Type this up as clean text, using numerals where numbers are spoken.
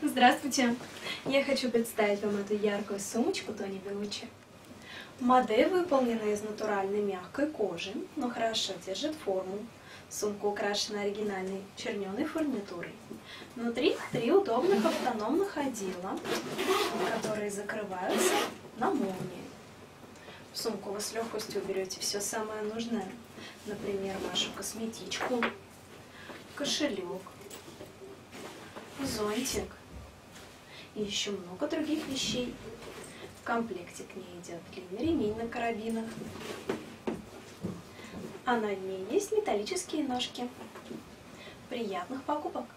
Здравствуйте! Я хочу представить вам эту яркую сумочку Тони Беллуччи. Модель выполнена из натуральной мягкой кожи, но хорошо держит форму. Сумка украшена оригинальной черненой фурнитурой. Внутри 3 удобных автономных отдела, которые закрываются на молнии. В сумку вы с легкостью уберете все самое нужное, например, вашу косметичку, кошелек, зонтик и еще много других вещей. В комплекте к ней идет длинный ремень на карабинах, а на ней есть металлические ножки. Приятных покупок!